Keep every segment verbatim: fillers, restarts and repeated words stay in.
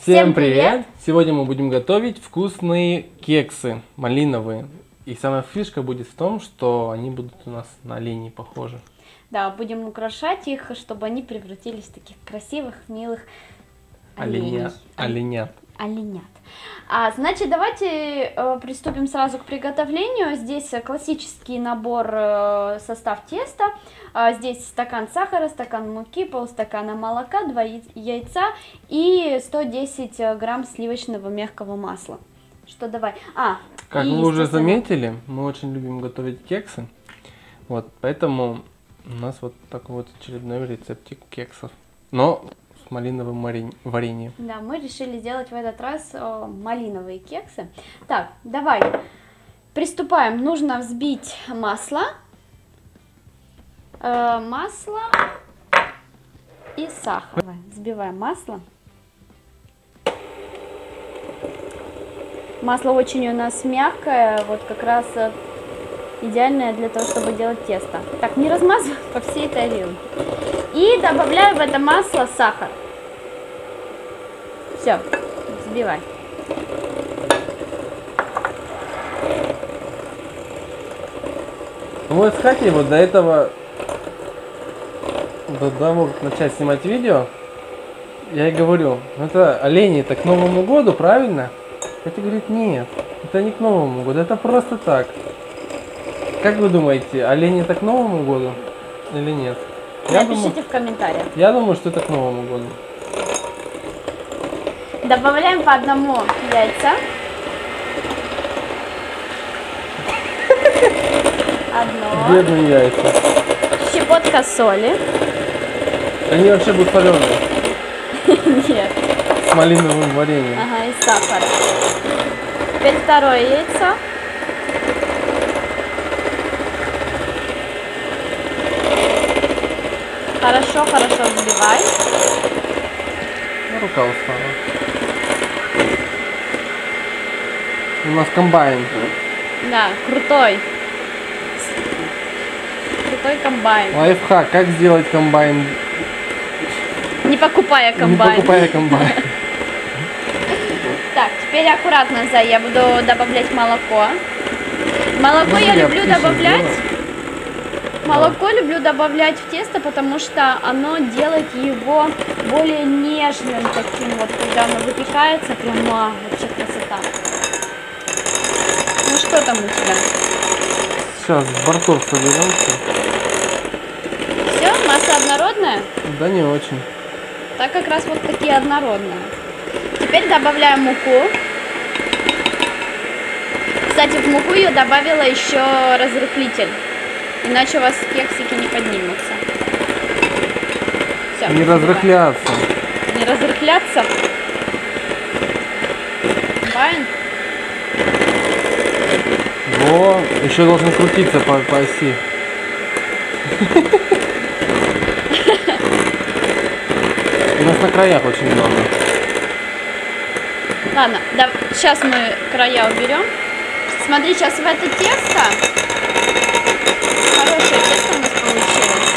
Всем привет! Сегодня мы будем готовить вкусные кексы малиновые. И самая фишка будет в том, что они будут у нас на оленей похожи. Да, будем украшать их, чтобы они превратились в таких красивых, милых оленей. Оленят. Оленят. А, значит, давайте э, приступим сразу к приготовлению. Здесь классический набор, э, состав теста. А, здесь стакан сахара, стакан муки, полстакана молока, два яйца и сто десять грамм сливочного мягкого масла. Что давай? А, как вы уже заметили, мы очень любим готовить кексы. Вот, поэтому у нас вот такой вот очередной рецептик кексов. Но с малиновым вареньем. Да, мы решили сделать в этот раз о, малиновые кексы. Так, давай, приступаем. Нужно взбить масло, э, масло и сахар. Давай, взбиваем масло. Масло очень у нас мягкое, вот как раз идеальное для того, чтобы делать тесто. Так, не размазывай по всей тарелке. И добавляю в это масло сахар. Все, взбивай. Вот, кстати, вот до этого, до того, как начать снимать видео, я и говорю, это олени, это к Новому году, правильно? Катя говорит, нет, это не к Новому году, это просто так. Как вы думаете, олени это к Новому году или нет? Я Напишите думаю, в комментариях. Я думаю, что это к Новому году. Добавляем по одному яйца. Одно. Бедные яйца. Щепотка соли. Они вообще будут соленые. Нет. С малиновым вареньем. Ага, и сахар. Теперь второе яйцо. Хорошо, хорошо взбивай. Рука устала. У нас комбайн. Да, крутой. Крутой комбайн. Лайфхак, как сделать комбайн? Не покупая комбайн. Не покупая комбайн. Так, теперь аккуратно, Зай, я буду добавлять молоко. Молоко я люблю добавлять. Молоко люблю добавлять в тесто, потому что оно делает его более нежным таким вот, когда оно выпекается, прямо вообще красота. Ну что там у тебя? Сейчас с бортов соберем все. Все, масса однородная? Да не очень. Так как раз вот такие однородные. Теперь добавляем муку. Кстати, в муку я добавила еще разрыхлитель. Иначе у вас кексики не поднимутся. Все, не разрыхляться. Не разрыхляться. Комбайн. Во, еще должен крутиться по, по оси. У нас на краях очень много. Ладно, да, сейчас мы края уберем. Смотри, сейчас в это тесто. Хорошее тесто у нас получилось.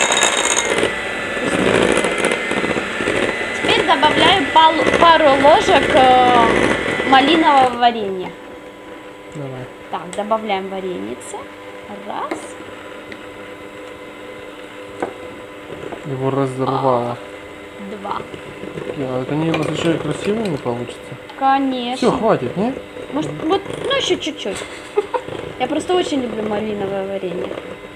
Теперь добавляю пару, пару ложек э, малинового варенья. Давай. Так, добавляем вареницы. Раз. Его разорвало. Два. А, это не у нас еще и красивыми получится. Конечно. Все, хватит, не? Может, вот, ну еще чуть-чуть. Я просто очень люблю малиновое варенье.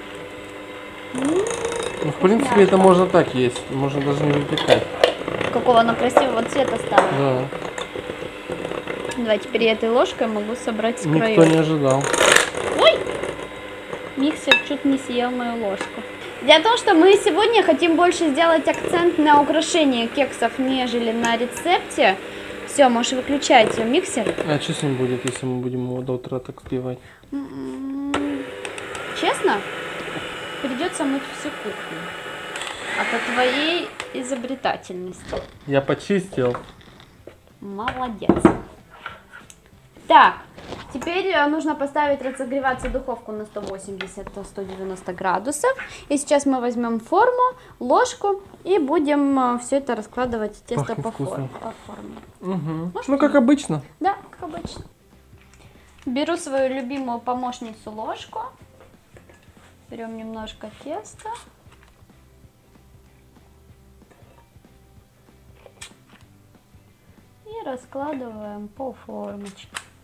Ну, в принципе, это можно так есть. Можно даже не выпекать. Какого оно красивого цвета стало. Да. Давай, теперь я этой ложкой могу собрать с краев. Никто не ожидал. Ой! Миксер чуть не съел мою ложку. Дело в том, что мы сегодня хотим больше сделать акцент на украшение кексов, нежели на рецепте. Все, можешь выключать миксер. А что с ним будет, если мы будем его до утра так сбивать? Честно? Придется мыть всю кухню. А по твоей изобретательности. Я почистил. Молодец. Так, Теперь нужно поставить разогреваться духовку на сто восемьдесят — сто девяносто градусов. И сейчас мы возьмем форму, ложку и будем все это раскладывать тесто Пахнет по, вкусно. форме, по форме. Угу. Может, Ну, как обычно. Да, как обычно. Беру свою любимую помощницу ложку. Берем немножко теста. И раскладываем по формочке.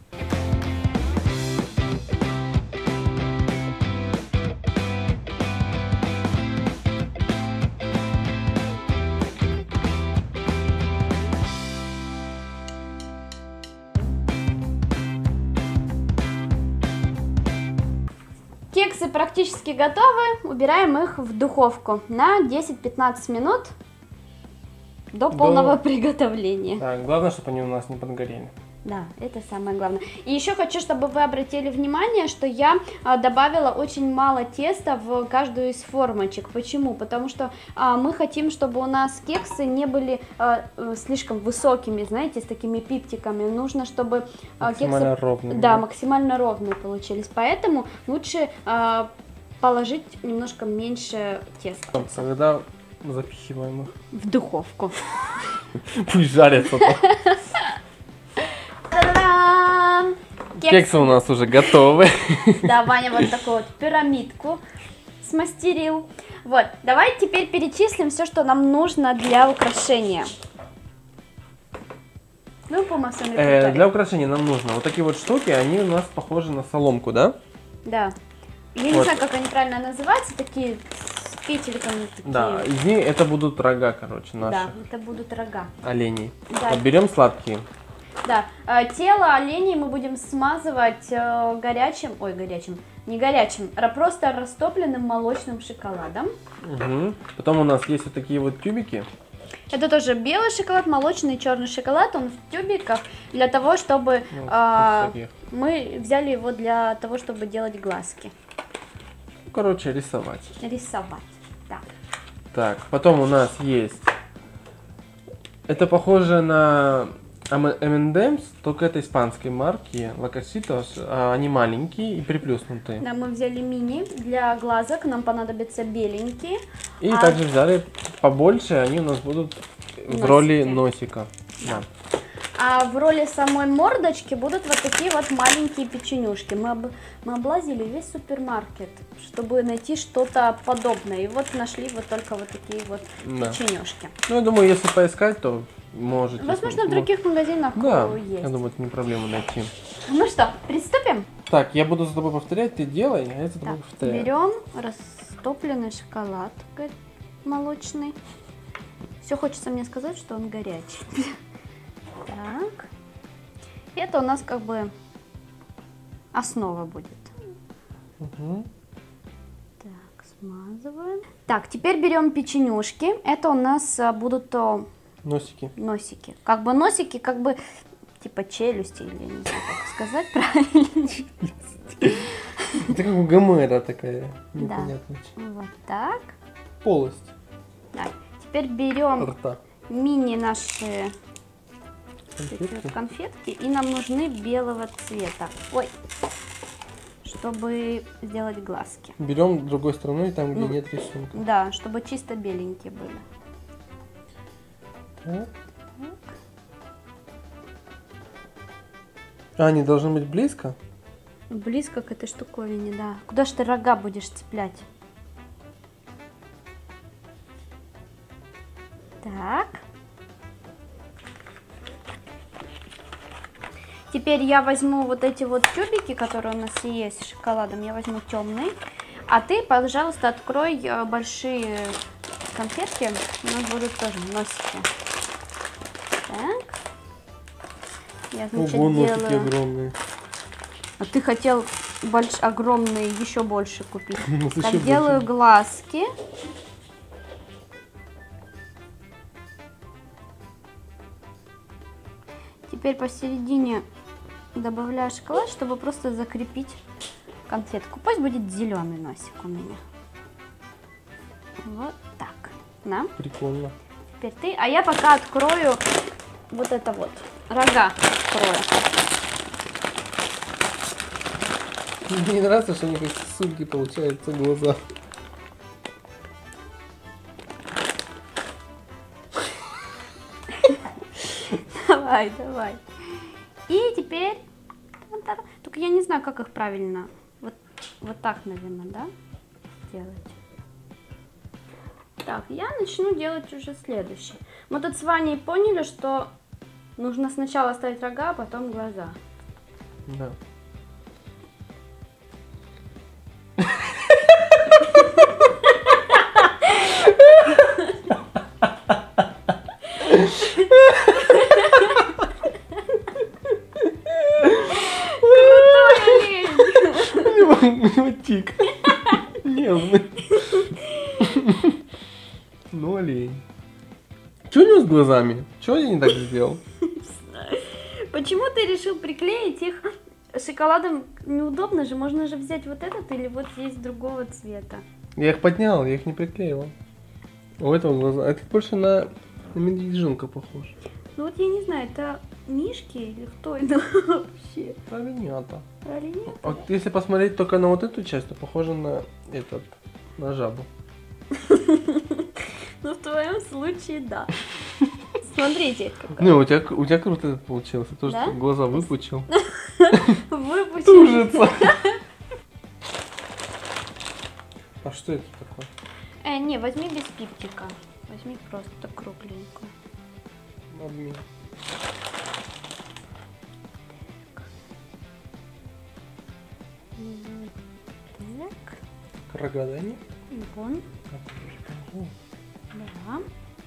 Кексы практически готовы. Убираем их в духовку на десять-пятнадцать минут до полного До... приготовления. Так, главное, чтобы они у нас не подгорели. Да, это самое главное. И еще хочу, чтобы вы обратили внимание, что я а, добавила очень мало теста в каждую из формочек. Почему? Потому что а, мы хотим, чтобы у нас кексы не были а, слишком высокими, знаете, с такими пиптиками. Нужно, чтобы а, максимально кексы ровными. Да, максимально ровные получились. Поэтому лучше а, положить немножко меньше теста. Когда запихиваем их? В духовку. Пусть жарятся. Та-дам! Кексы у нас уже готовы. Да, Ваня вот такую вот пирамидку смастерил. Вот, давай теперь перечислим все, что нам нужно для украшения. Ну, по массам Э, для украшения нам нужно вот такие вот штуки, они у нас похожи на соломку, да? Да. Я не Вот. знаю, как они правильно называются, такие с петельками. Такие. Да, из них это будут рога, короче, наши. Да, это будут рога. Оленей. Да. Вот берем сладкие. Да, э, тело оленей мы будем смазывать э, горячим, ой, горячим, не горячим, а просто растопленным молочным шоколадом. Угу. Потом у нас есть вот такие вот тюбики. Это тоже белый шоколад, молочный и черный шоколад, он в тюбиках для того, чтобы Ну, э, вот таких. мы взяли его для того, чтобы делать глазки, Ну, короче, рисовать. рисовать. Да. Так, потом у нас есть, это похоже на эм энд эмс, только это испанской марки, Лакаситос, они маленькие и приплюснутые. Да, мы взяли мини, для глазок нам понадобятся беленькие. И а... также взяли побольше, они у нас будут в Носики. роли носика. Да. А в роли самой мордочки будут вот такие вот маленькие печенюшки. Мы, об... мы облазили весь супермаркет, чтобы найти что-то подобное. И вот нашли вот только вот такие вот Да. печенюшки. Ну, я думаю, если поискать, то может. Возможно, если- в других магазинах Да, э, есть. я думаю, это не проблема найти. Ну что, приступим? Так, я буду за тобой повторять, ты делай, а я за тобой Так, повторяю. берем растопленный шоколад го- молочный. Все хочется мне сказать, что он горячий. Так. Это у нас как бы основа будет. Мгм. Так, смазываем. Так, теперь берем печенюшки. Это у нас а, будут о, Носики. носики. Как бы носики, как бы типа челюсти, или я не знаю, как сказать правильно. Это как у Гомера такая Да. непонятная. Вот так. Полость Так, теперь берем рта. мини наши такие Конфетки. вот конфетки, и нам нужны белого цвета. Ой, чтобы сделать глазки. Берем другой стороной, там, где Ну, нет рисунка. Да, чтобы чисто беленькие были. Так. А, они должны быть близко? Близко к этой штуковине, да. Куда ж ты рога будешь цеплять? Так. Теперь я возьму вот эти вот тюбики, которые у нас есть с шоколадом, я возьму темный. А ты, пожалуйста, открой э, большие конфетки. У нас будут тоже носики. Так. Я, значит, Ого, носики делаю... огромные. А ты хотел больш... огромные, еще больше купить. Ну, Так, еще делаю больше. глазки. Теперь посередине добавляю шоколад, чтобы просто закрепить конфетку. Пусть будет зеленый носик у меня. Вот так. Да? Прикольно. Теперь ты. А я пока открою вот это вот. Рога открою. Мне не нравится, что у них как сумки получаются глаза. Давай, давай. И теперь... Только я не знаю, как их правильно. Вот, вот так, наверное, да? Делать. Так, я начну делать уже следующее. Мы тут с Ваней поняли, что нужно сначала ставить рога, а потом глаза. Да. Тик. Нервный. Ну, олень. Что у него с глазами? Что я не так сделал? Почему ты решил приклеить их шоколадом? Неудобно же, можно же взять вот этот или вот есть другого цвета. Я их поднял, я их не приклеивал. У этого глаза. Это больше на, на медвежонка похож. Ну вот я не знаю, это мишки или кто это вообще? Оленята. Оленята? Вот если посмотреть только на вот эту часть, то похоже на этот, на жабу. Ну в твоем случае да. Смотрите. Ну, у тебя, у тебя круто это получилось. Тоже Да? глаза выпучил. Выпучил. Тужится. А что это такое? Э, не, возьми без пиптика. Возьми просто кругленькую. Обмен. Так. Рога, да, нет? Вон. О, Да.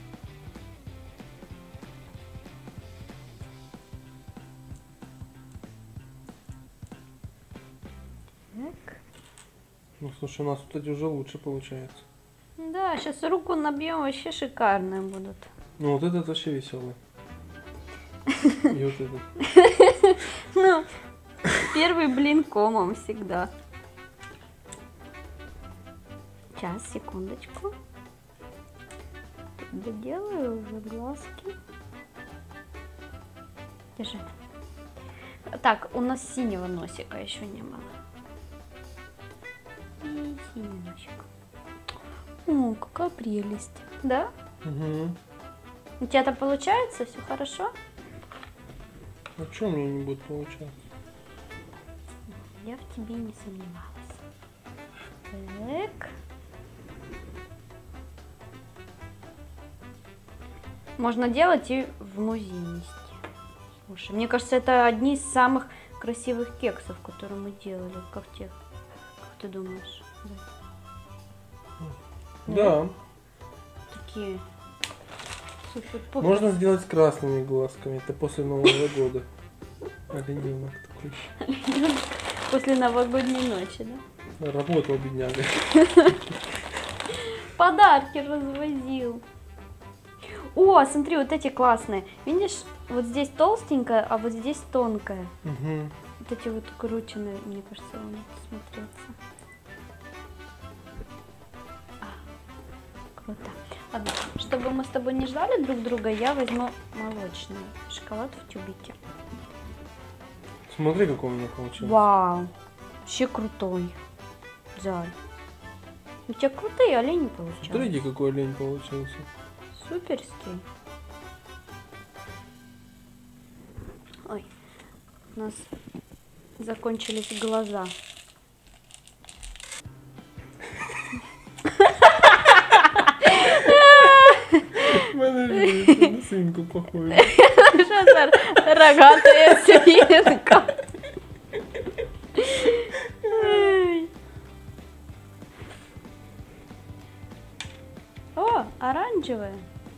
Так. ну, слушай, у нас, кстати, уже лучше получается. Да, сейчас руку набьем, вообще шикарные будут. Ну, вот этот вообще веселый. И вот этот. Ну, первый блин комом всегда. Сейчас, секундочку. Тут доделаю уже глазки. Держи. Так, у нас синего носика еще не было. И синий носик. О, какая прелесть. Да? Угу. У тебя-то получается? Все хорошо? А что у меня не будет получаться? Я в тебе не сомневалась. Так. Можно делать и в музей нести. Слушай, мне кажется, это одни из самых красивых кексов, которые мы делали. Как те? Как ты думаешь? Да. Да. Такие супер-пупер. Можно сделать с красными глазками. Это после Нового года. Олененок такой. После новогодней ночи, да? Работал бедняга. Подарки развозил. О, смотри, вот эти классные. Видишь, вот здесь толстенькая, а вот здесь тонкая. Угу. Вот эти вот крученые, мне кажется, он смотрится. А, круто. Ладно, чтобы мы с тобой не ждали друг друга, я возьму молочный шоколад в тюбике. Смотри, какой у меня получился. Вау, вообще крутой. Жаль. У тебя крутые олени получаются. Смотрите, какой олень получился. Суперский. Ой, у нас закончились глаза. Подожди, на свинку похоже. Что за рогатая свинка? О, оранжевая.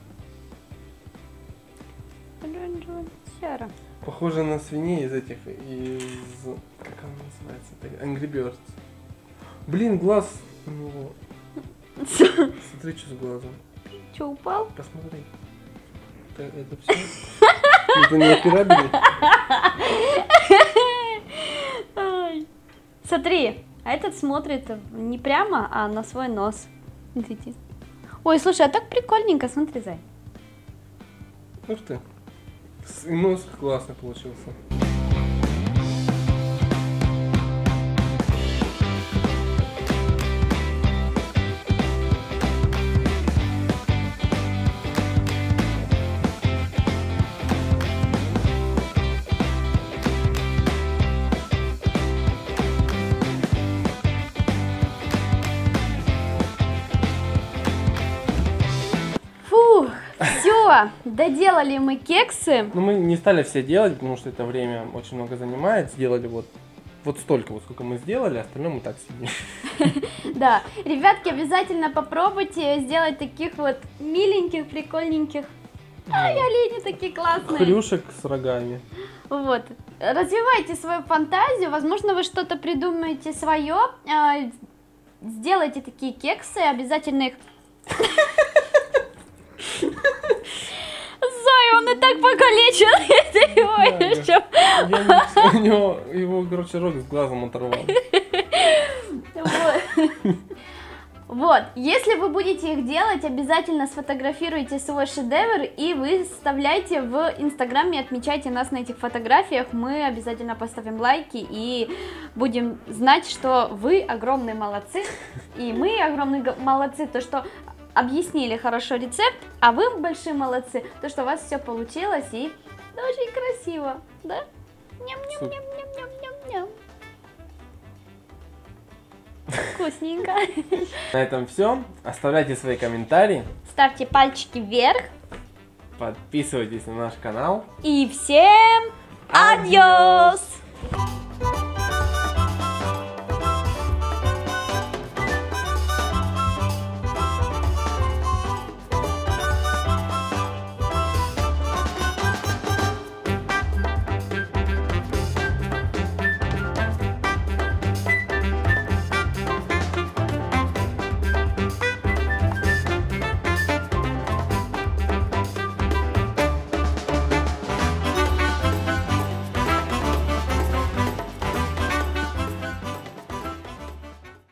Оранжевая сера. Похоже на свиней из этих, из... Как она называется? Angry Birds. Блин, глаз у него. Смотри, что с глазом. Че, упал? Посмотри. Это, это все? Это не операбельный? Ай. Смотри, а этот смотрит не прямо, а на свой нос. Смотрите. Ой, слушай, а так прикольненько, смотри, зай. Ух ты. И нос классный получился. все, доделали мы кексы. Ну, мы не стали все делать, потому что это время очень много занимает. Сделали вот, вот столько, вот сколько мы сделали, остальное мы так сидим. Да, ребятки, обязательно попробуйте сделать таких вот миленьких, прикольненьких. Ай, олени такие классные. Хрюшек с рогами. Вот. Развивайте свою фантазию, возможно, вы что-то придумаете свое. Сделайте такие кексы, обязательно их... Зай, он и так покалечен, ты его еще... У него, его, короче, рог с глазом оторвал. Вот, если вы будете их делать, обязательно сфотографируйте свой шедевр и выставляйте в инстаграме, отмечайте нас на этих фотографиях, мы обязательно поставим лайки и будем знать, что вы огромные молодцы, и мы огромные молодцы, то что объяснили хорошо рецепт, а вы большие молодцы, то что у вас все получилось и да, очень красиво, да? Ням-ням-ням-ням-ням-ням. Вкусненько. На этом все. Оставляйте свои комментарии. Ставьте пальчики вверх. Подписывайтесь на наш канал. И всем адьос!